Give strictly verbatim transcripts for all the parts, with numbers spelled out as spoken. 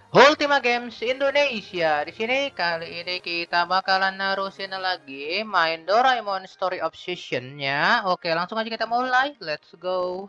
Ultima Games Indonesia. Di sini kali ini kita bakalan narusin lagi main Doraemon Story Obsession-nya. Oke, langsung aja kita mulai. Let's go.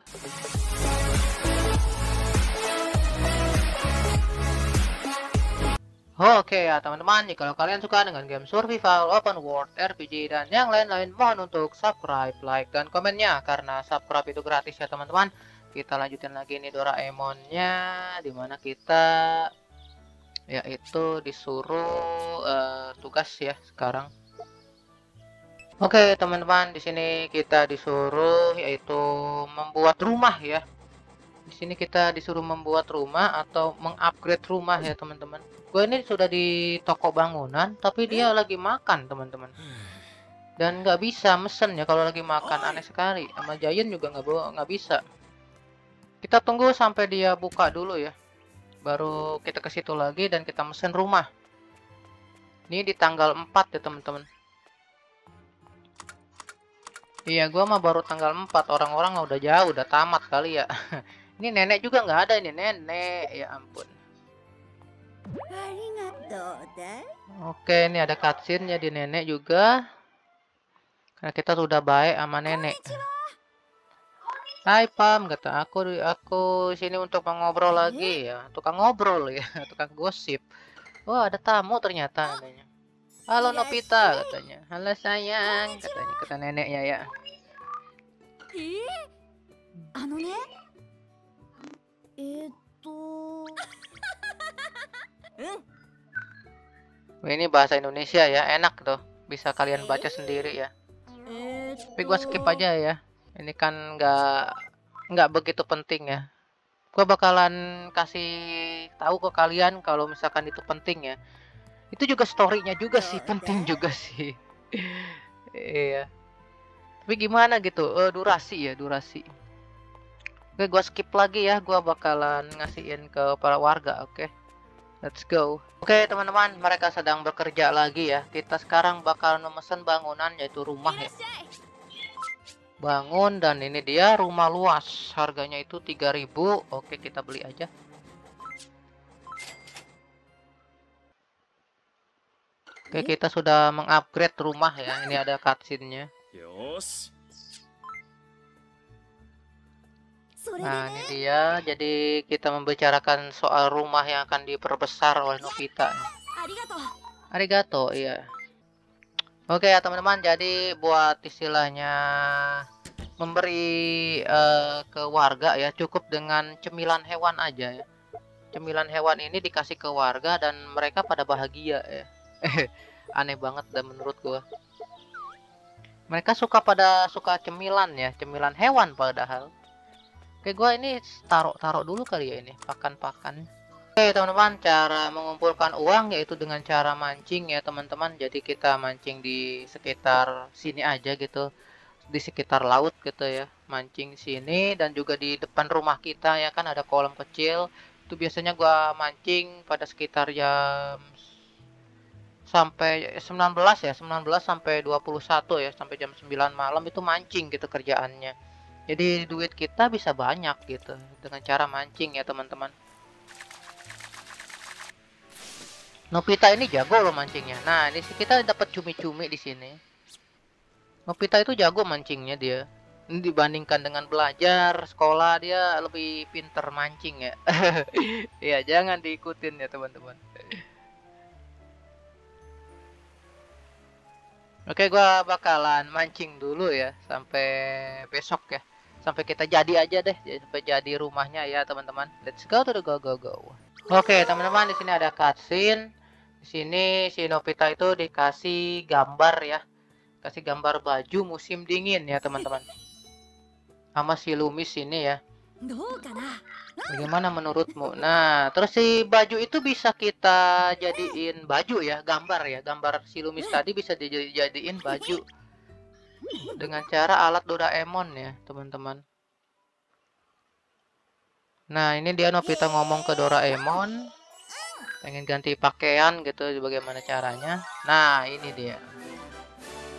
Oke ya teman-teman, kalau kalian suka dengan game survival, open world, R P G, dan yang lain-lain, mohon untuk subscribe, like, dan komennya. Karena subscribe itu gratis ya teman-teman. Kita lanjutin lagi nih Doraemon-nya, dimana kita yaitu disuruh uh, tugas ya sekarang. Oke teman-teman, di sini kita disuruh yaitu membuat rumah ya. Di sini kita disuruh membuat rumah atau mengupgrade rumah ya teman-teman. Gue ini sudah di toko bangunan, tapi dia lagi makan teman-teman. Dan nggak bisa mesen ya kalau lagi makan, aneh sekali. Sama Giant juga nggak nggak bisa. Kita tunggu sampai dia buka dulu ya. Baru kita ke situ lagi dan kita mesen rumah. Ini di tanggal empat ya teman-teman. Iya, gua mah baru tanggal empat. Orang-orang udah jauh, udah tamat kali ya. Ini nenek juga nggak ada ini nenek. Ya ampun. Oke, ini ada cutscene-nya di nenek juga. Karena kita sudah baik sama nenek. Hai Pam, kata aku aku sini untuk mengobrol lagi ya. Tukang ngobrol ya, tukang gosip. Wah, ada tamu ternyata katanya. Halo Nobita katanya. Halo sayang katanya, kata neneknya ya. Ini bahasa Indonesia ya, enak tuh. Bisa kalian baca sendiri ya. Tapi gua skip aja ya. Ini kan nggak nggak begitu penting ya. Gua bakalan kasih tahu ke kalian kalau misalkan itu penting ya. Itu juga story-nya juga sih penting juga sih. Iya. Tapi gimana gitu? Uh, durasi ya, durasi. Oke, gua skip lagi ya. Gua bakalan ngasihin ke para warga, oke. Let's go. Oke, teman-teman, mereka sedang bekerja lagi ya. Kita sekarang bakal memesan bangunan yaitu rumah ya. Bangun dan ini dia rumah luas. Harganya itu tiga ribu. Oke, kita beli aja. Oke, kita sudah mengupgrade rumah ya. Ini ada cutscene-nya. Nah, ini dia. Jadi kita membicarakan soal rumah yang akan diperbesar oleh Nobita. Arigato, iya. Oke ya teman-teman, jadi buat istilahnya memberi uh, ke warga ya, cukup dengan cemilan hewan aja ya. Cemilan hewan ini dikasih ke warga dan mereka pada bahagia ya. Aneh banget dan menurut gua. Mereka suka pada suka cemilan ya, cemilan hewan padahal. Oke, gua ini taruh-taruh dulu kali ya ini, pakan-pakan. Oke teman-teman, cara mengumpulkan uang yaitu dengan cara mancing ya teman-teman. Jadi kita mancing di sekitar sini aja gitu, di sekitar laut gitu ya, mancing sini dan juga di depan rumah kita ya kan ada kolam kecil. Itu biasanya gua mancing pada sekitar jam sampai sembilan belas ya, sembilan belas sampai dua puluh satu ya, sampai jam sembilan malam itu mancing gitu kerjaannya. Jadi duit kita bisa banyak gitu dengan cara mancing ya teman-teman. Nobita ini jago loh mancingnya. Nah, ini sih kita dapat cumi-cumi di sini. Nobita itu jago mancingnya dia. Dibandingkan dengan belajar sekolah, dia lebih pinter mancing ya. Ya, jangan diikutin ya teman-teman. Oke, gua bakalan mancing dulu ya sampai besok ya. Sampai kita jadi aja deh, sampai jadi rumahnya ya teman-teman. Let's go to the go go go. Oke, teman-teman, di sini ada cutscene. Di sini si Nobita itu dikasih gambar ya. Kasih gambar baju musim dingin ya, teman-teman. Sama si Lumis ini ya. Bagaimana menurutmu? Nah, terus si baju itu bisa kita jadiin baju ya, gambar ya. Gambar si Lumis tadi bisa dijadiin baju. Dengan cara alat Doraemon ya, teman-teman. Nah, ini dia Nobita ngomong ke Doraemon. Pengen ganti pakaian gitu, bagaimana caranya. Nah, ini dia.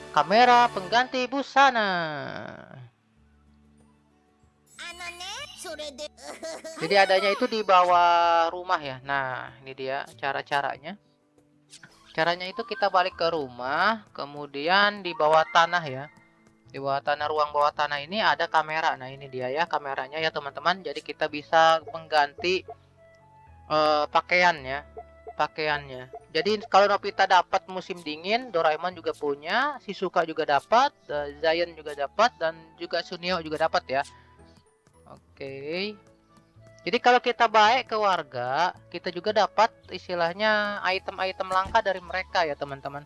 Kamera pengganti busana. Jadi adanya itu di bawah rumah ya. Nah, ini dia cara-caranya. Caranya itu kita balik ke rumah, kemudian di bawah tanah ya. Di bawah tanah, ruang bawah tanah ini ada kamera. Nah, ini dia ya kameranya ya teman-teman. Jadi kita bisa mengganti uh, pakaiannya, pakaiannya. Jadi kalau Nobita dapat musim dingin, Doraemon juga punya, Shizuka juga dapat, uh, Zion juga dapat, dan juga Sunio juga dapat ya. Oke. Jadi kalau kita baik ke warga, kita juga dapat istilahnya item-item langka dari mereka ya teman-teman.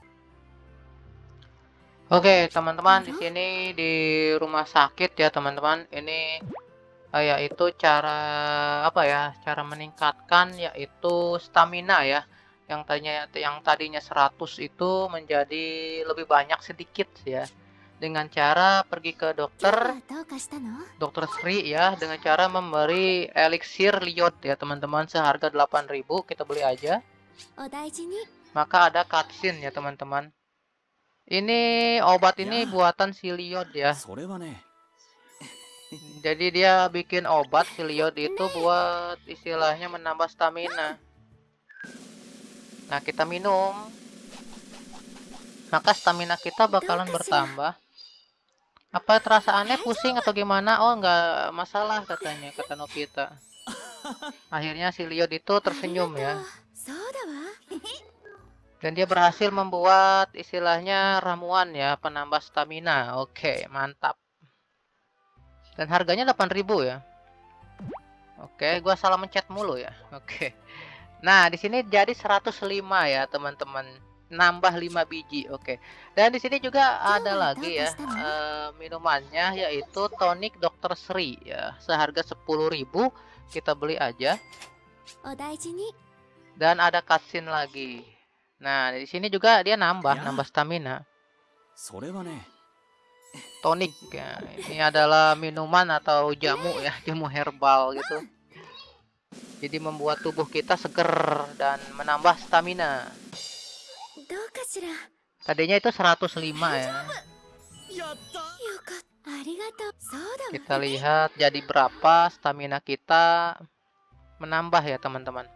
Oke, teman-teman, di sini di rumah sakit ya, teman-teman. Ini yaitu cara apa ya? Cara meningkatkan yaitu stamina ya. Yang tadinya yang tadinya seratus itu menjadi lebih banyak sedikit ya. Dengan cara pergi ke dokter Dokter Sri ya, dengan cara memberi eliksir liot ya, teman-teman, seharga delapan ribu, kita beli aja. Maka ada cutscene ya, teman-teman. Ini obat ini buatan si Liot ya. Jadi dia bikin obat si Liot itu buat istilahnya menambah stamina. Nah, kita minum, maka stamina kita bakalan bertambah. Apa terasa aneh, pusing atau gimana? Oh, nggak masalah katanya, kata Nobita. Akhirnya si Liot itu tersenyum ya. Dan dia berhasil membuat istilahnya ramuan ya, penambah stamina. Oke, mantap. Dan harganya delapan ribu ya. Oke, gua salah mencet mulu ya. Oke. Nah, di sini jadi seratus lima ya, teman-teman. Nambah lima biji. Oke. Dan di sini juga ada lagi ya uh, minumannya, yaitu tonik Dokter Sri ya. Seharga sepuluh ribu, kita beli aja. Dan ada cutscene lagi. Nah, di sini juga dia nambah, ya. nambah stamina. Tonik ya. Ini adalah minuman atau jamu ya, jamu herbal gitu. Jadi membuat tubuh kita seger dan menambah stamina. Tadinya itu seratus lima ya. Kita lihat jadi berapa stamina kita menambah ya, teman-teman.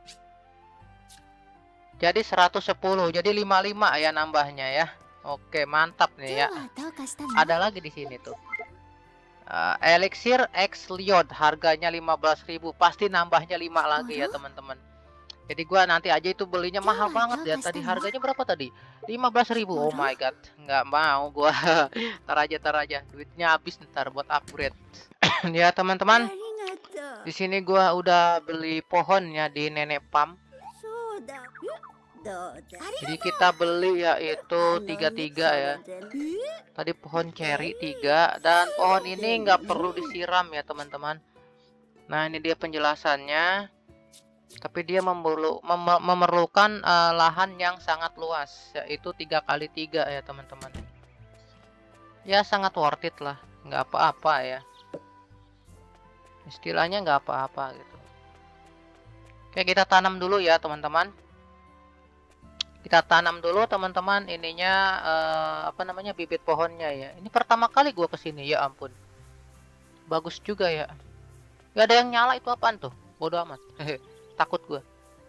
Jadi seratus sepuluh, jadi lima puluh lima ya nambahnya ya. Oke, mantap nih ya. Ada lagi di sini tuh. Uh, Elixir X Liot harganya lima belas ribu, pasti nambahnya lima lagi ya, teman-teman. Jadi gua nanti aja itu belinya mahal banget ya. Tadi harganya berapa tadi? lima belas ribu. Oh my god, nggak mau gua. Tar aja, tar aja. Duitnya habis ntar buat upgrade. Ya, teman-teman. Di sini gua udah beli pohon ya di Nenek Pam. Jadi kita beli yaitu tiga tiga ya. Tadi pohon cherry tiga, dan pohon ini nggak perlu disiram ya, teman-teman. Nah, ini dia penjelasannya. Tapi dia memerlu, mem memerlukan uh, lahan yang sangat luas, yaitu tiga kali tiga ya, teman-teman. Ya sangat worth it lah, nggak apa-apa ya. Istilahnya nggak apa-apa gitu. Oke, kita tanam dulu ya, teman-teman. Kita tanam dulu, teman-teman, ininya uh, apa namanya, bibit pohonnya ya. Ini pertama kali gua kesini, ya ampun. Bagus juga ya. Gak ada yang nyala, itu apaan tuh? Bodoh amat. Takut gua.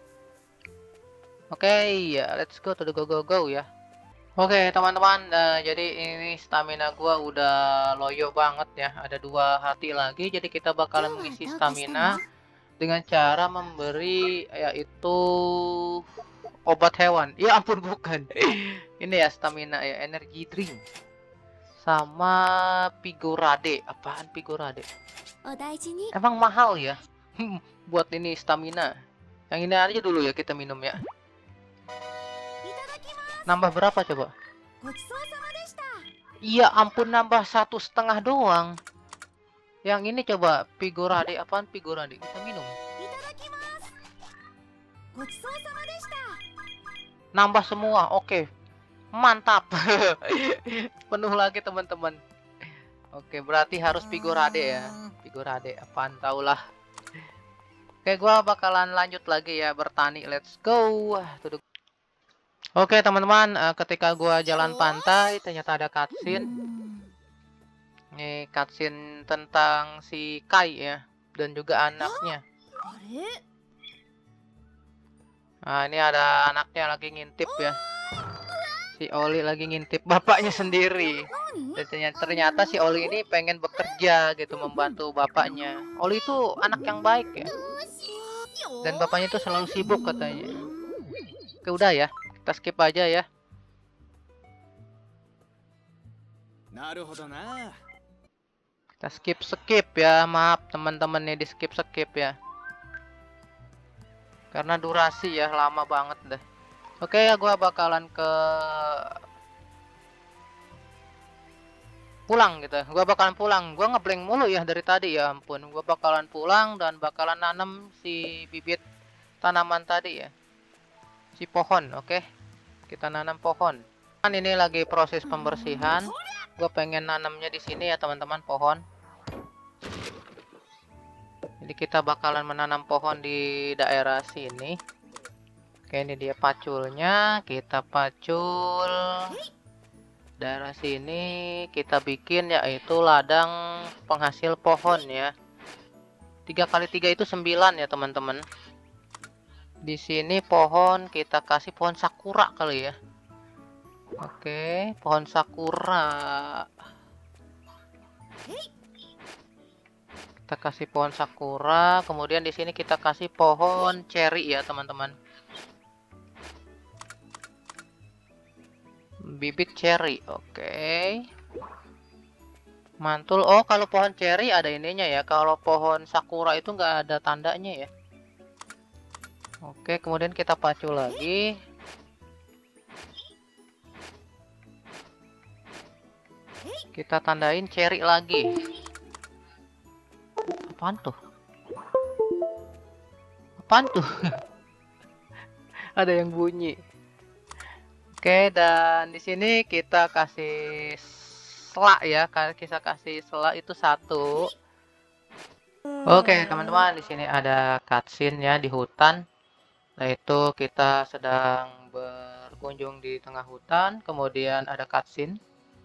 Oke, okay, ya, let's go to the go go go ya. Oke, okay, teman-teman, uh, jadi ini stamina gua udah loyo banget ya. Ada dua hati lagi, jadi kita bakalan mengisi stamina dengan cara memberi yaitu obat hewan. Ya ampun, bukan. Ini ya stamina ya, energy drink. Sama Pigorade. Apaan Pigorade? Emang mahal ya buat ini stamina. Yang ini aja dulu ya, kita minum ya. Nambah berapa coba? Iya ampun, nambah satu setengah doang. Yang ini coba Pigorade. Apaan Pigorade? Kita minum. Nambah semua, oke, mantap. Penuh lagi, teman-teman. Oke, berarti harus Pigorade ya. Pigorade, apaan taulah. Oke, gua bakalan lanjut lagi ya bertani. Let's go. Oke, teman-teman, ketika gua jalan pantai ternyata ada cutscene. Ini cutscene tentang si Kai ya. dan juga anaknya. Nah, ini ada anaknya lagi ngintip ya. Si Oli lagi ngintip bapaknya sendiri. Dan ternyata, ternyata si Oli ini pengen bekerja gitu, membantu bapaknya. Oli itu anak yang baik ya. Dan bapaknya itu selalu sibuk katanya. Oke, udah ya. Kita skip aja ya. Kita skip-skip ya. Maaf teman-teman nih, di skip-skip ya. Karena durasi ya, lama banget deh. Oke ya, gua bakalan ke pulang gitu. Gua bakalan pulang. Gua ngeblank mulu ya dari tadi, ya ampun. Gua bakalan pulang dan bakalan nanam si bibit tanaman tadi ya. Si pohon, oke. Kita nanam pohon. Kan ini lagi proses pembersihan. Gua pengen nanamnya di sini ya, teman-teman, pohon. Jadi kita bakalan menanam pohon di daerah sini. Oke, ini dia paculnya. Kita pacul daerah sini. Kita bikin yaitu ladang penghasil pohon ya. Tiga kali tiga itu sembilan ya, teman-teman. Di sini pohon kita kasih pohon sakura kali ya. Oke, pohon sakura. Kita kasih pohon sakura. Kemudian di sini kita kasih pohon ceri ya, teman-teman. Bibit ceri, oke. Mantul. Oh, kalau pohon ceri ada ininya ya. Kalau pohon sakura itu nggak ada tandanya ya. Oke, kemudian kita pacul lagi. Kita tandain ceri lagi. Apaan tuh? Apaan tuh? Ada yang bunyi. Oke, dan di sini kita kasih selak ya. Kita kasih selak itu satu. Oke, teman-teman, di sini ada cutscene ya di hutan. Yaitu kita sedang berkunjung di tengah hutan, kemudian ada cutscene.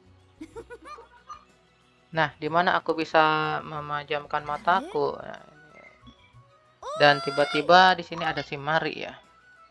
Nah, dimana aku bisa memejamkan mataku. Nah, ini. Dan tiba-tiba di sini ada si Mari ya.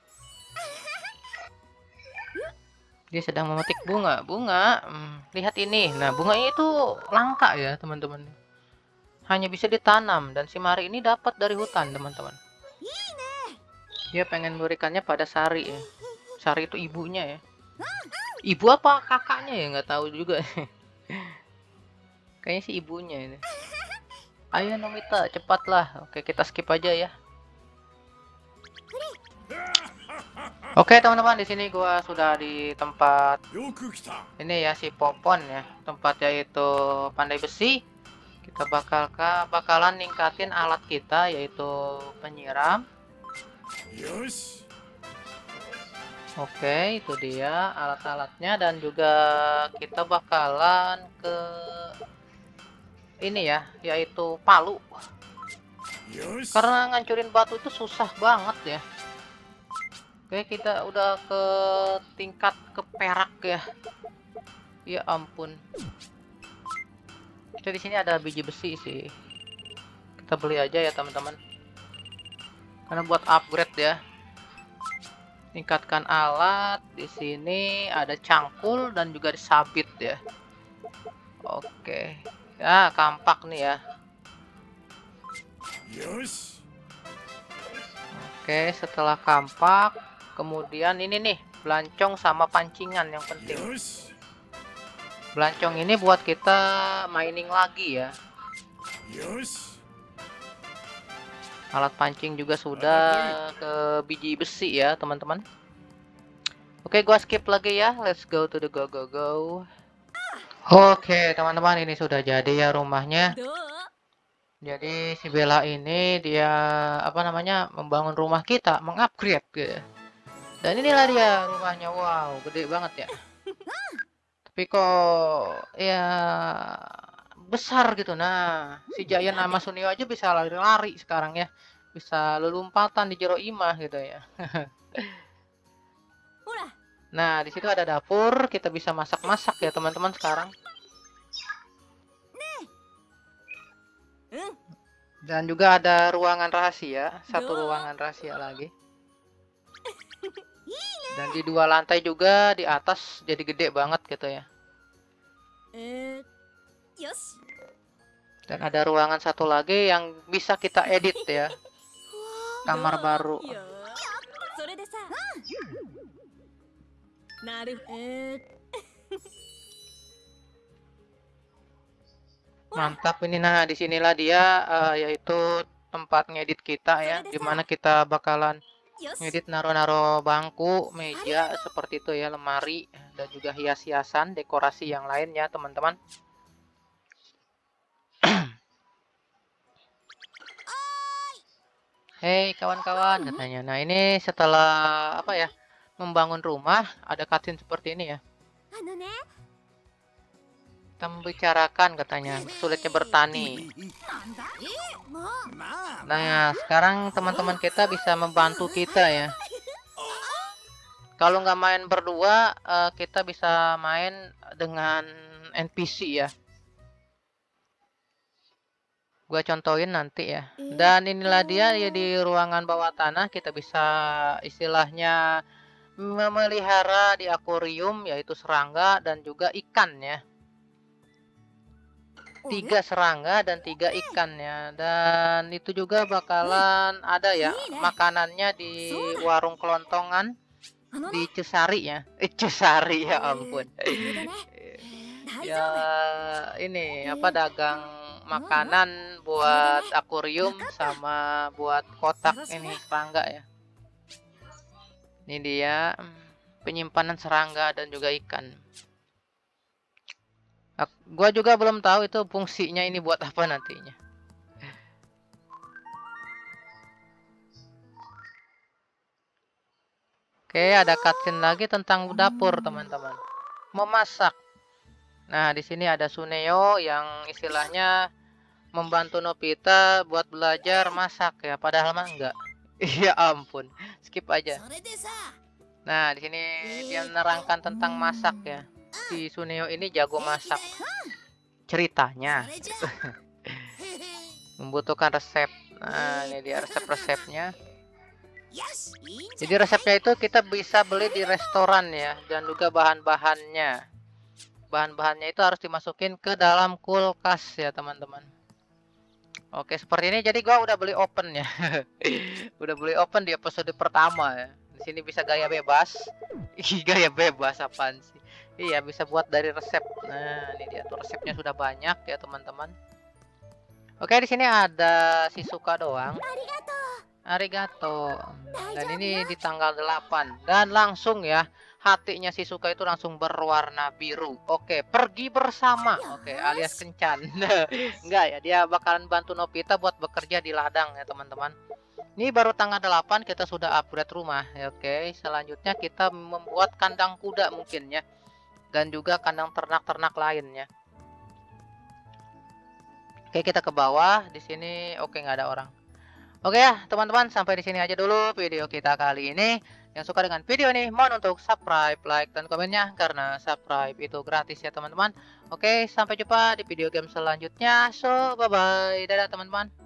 Dia sedang memetik bunga. Bunga, hmm, lihat ini. Nah, bunga itu langka ya, teman-teman. Hanya bisa ditanam dan si Mari ini dapat dari hutan, teman-teman. Dia pengen memberikannya pada Sari ya. Sari itu ibunya ya. Ibu apa kakaknya ya, nggak tahu juga. Kayaknya sih ibunya ini. Ayo Nomita, cepatlah. Oke, kita skip aja ya. Oke, teman-teman, di sini gua sudah di tempat ini ya, si Popon ya. Tempat yaitu pandai besi. Kita bakal bakalan ningkatin alat kita yaitu penyiram. Oke, itu dia alat-alatnya, dan juga kita bakalan ke ini ya, yaitu palu. Karena ngancurin batu itu susah banget ya. Oke, kita udah ke tingkat ke perak ya. Ya ampun. Jadi di sini ada biji besi sih. Kita beli aja ya, teman-teman. Karena buat upgrade ya. Tingkatkan alat. Di sini ada cangkul dan juga sabit ya. Oke. Ya, kampak nih ya. Oke, setelah kampak, kemudian ini nih, belancong sama pancingan yang penting. Belancong ini buat kita mining lagi ya. Alat pancing juga sudah ke biji besi ya, teman-teman. Oke, gua skip lagi ya. Let's go to the go go go. Oke, teman-teman, ini sudah jadi ya rumahnya. Jadi si Bella ini dia apa namanya membangun rumah kita, mengupgrade gitu. Dan inilah dia rumahnya. Wow, gede banget ya. Tapi kok ya besar gitu. Nah, si Giant sama Sunio aja bisa lari-lari sekarang ya. Bisa lelumpatan di jero imah gitu ya. Nah, di situ ada dapur, kita bisa masak-masak ya, teman-teman sekarang. Dan juga ada ruangan rahasia, satu ruangan rahasia lagi. Dan di dua lantai juga di atas jadi gede banget gitu ya. Dan ada ruangan satu lagi yang bisa kita edit ya. Kamar baru. Mantap ini. Nah, disinilah dia uh, yaitu tempat ngedit kita ya, dimana kita bakalan ngedit naro-naro bangku, meja seperti itu ya, lemari dan juga hias-hiasan, dekorasi yang lain ya teman-teman. Hei kawan-kawan katanya. Nah ini setelah apa ya, membangun rumah, ada cutscene seperti ini ya. Kita membicarakan katanya sulitnya bertani. Nah sekarang teman-teman kita bisa membantu kita ya. Kalau nggak main berdua, uh, kita bisa main dengan N P C ya. Gua contohin nanti ya. Dan inilah dia ya, di ruangan bawah tanah kita bisa istilahnya memelihara di akuarium, yaitu serangga dan juga ikan ya. Tiga serangga dan tiga ikan ya. Dan itu juga bakalan ada ya makanannya di warung kelontongan di Cesari ya. Eh Cesari ya ampun. Ya ini apa, dagang makanan buat akuarium sama buat kotak ini serangga ya. Ini dia penyimpanan serangga dan juga ikan. Gua juga belum tahu itu fungsinya ini buat apa nantinya. Oke, ada cutscene lagi tentang dapur teman-teman. Memasak. Nah, di sini ada Suneo yang istilahnya membantu Nobita buat belajar masak ya, padahal mah enggak. Iya ampun, skip aja. Nah, di sini dia menerangkan tentang masak ya. Si Suneo ini jago masak. Ceritanya membutuhkan resep. Nah, ini dia resep-resepnya. Jadi resepnya itu kita bisa beli di restoran ya, dan juga bahan-bahannya. Bahan-bahannya itu harus dimasukin ke dalam kulkas ya teman-teman. Oke seperti ini. Jadi gua udah beli open ya. Udah beli open di episode pertama ya. Di sini bisa gaya bebas. Ih, gaya bebas apaan sih? Iya, bisa buat dari resep. Nah, ini dia tuh resepnya sudah banyak ya teman-teman. Oke, di sini ada Shizuka doang. Arigato. Dan ini di tanggal delapan. Dan langsung ya, hatinya Shizuka itu langsung berwarna biru. Oke, pergi bersama. Oke, alias kencan. Enggak ya, dia bakalan bantu Nobita buat bekerja di ladang ya teman-teman. Ini baru tanggal delapan kita sudah upgrade rumah. Oke, selanjutnya kita membuat kandang kuda mungkin ya. Dan juga kandang ternak-ternak lainnya. Oke, kita ke bawah. Di sini oke, nggak ada orang. Oke ya teman-teman, sampai di sini aja dulu video kita kali ini. Yang suka dengan video ini mohon untuk subscribe, like, dan komennya, karena subscribe itu gratis ya teman-teman. Oke, sampai jumpa di video game selanjutnya. So bye bye, dadah teman-teman.